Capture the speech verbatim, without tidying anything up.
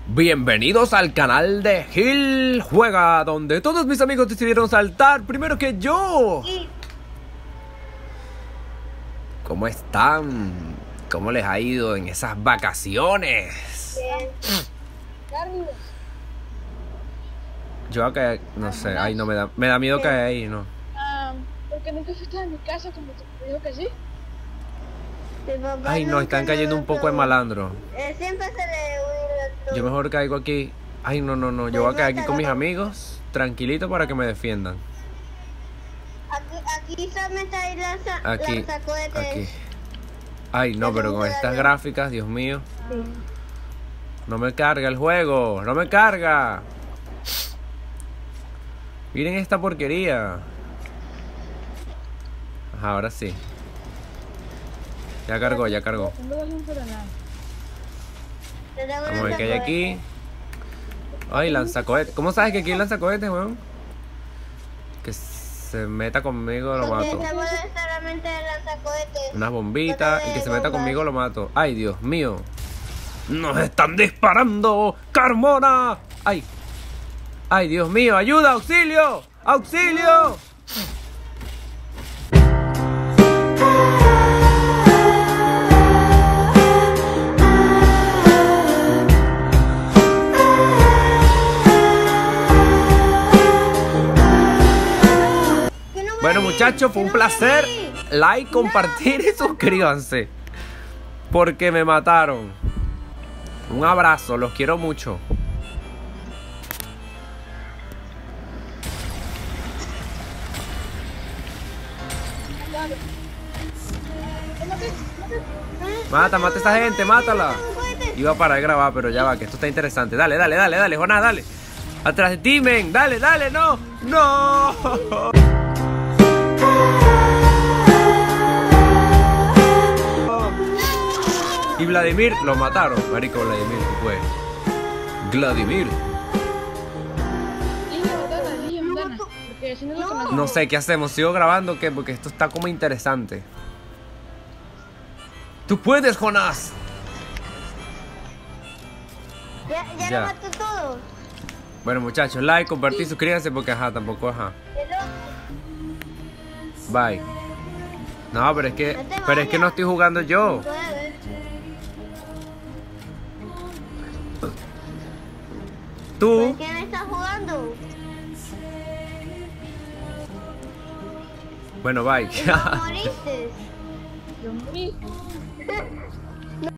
Bienvenidos al canal de Gil Juega, donde todos mis amigos decidieron saltar primero que yo. ¿Cómo están? ¿Cómo les ha ido en esas vacaciones? Bien. Yo acá, no sé, ay no me da, me da miedo caer ahí, ¿no? Ah, porque nunca fuiste a mi casa como te dijo que sí. Ay no, están cayendo un poco de malandro. Siempre se le Yo mejor caigo aquí. Ay no, no, no, yo voy a caer aquí con mis amigos, tranquilito para que me defiendan. Aquí, aquí solamente hay lanza, Aquí, lanzacohetes. aquí. Ay no, pero con estas gráficas, Dios mío. Sí. No me carga el juego, no me carga. Miren esta porquería. Ajá, ahora sí. Ya cargó, ya cargó. Tengo dos lanzagranadas. Vamos a ver qué hay aquí. Ay, lanzacohetes. ¿Cómo sabes que aquí hay lanzacohetes, weón? Que se meta conmigo lo Porque mato. esta bola es solamente de lanzacohetes. Unas bombitas y que se meta conmigo lo mato. Ay, Dios mío. ¡Nos están disparando! ¡Carmona! ¡Ay! ¡Ay, Dios mío! ¡Ayuda! ¡Auxilio! ¡Auxilio! Bueno muchachos, fue un placer. Like, compartir y suscríbanse. Porque me mataron. Un abrazo, los quiero mucho. Mata, mata a esa gente, mátala. Iba a parar de grabar, pero ya va, que esto está interesante. Dale, dale, dale, dale, Jonás, dale. Atrás de ti, men. Dale, dale, no. No. Y Vladimir lo mataron. Marico, Vladimir, ¿qué fue? Vladimir. Ligia, ventana, Ligia, ventana. Porque si no lo conozco. No sé, ¿qué hacemos? ¿Sigo grabando o qué? Porque esto está como interesante. ¡Tú puedes, Jonás! Ya, ya, Ya. lo mató todo. Bueno, muchachos, like, compartir, suscríbanse porque ajá, tampoco ajá. Bye. No, pero es que, pero es que no estoy jugando yo. Tú. ¿Quién está jugando? Bueno, bye. ¿No moriste? Yo morí.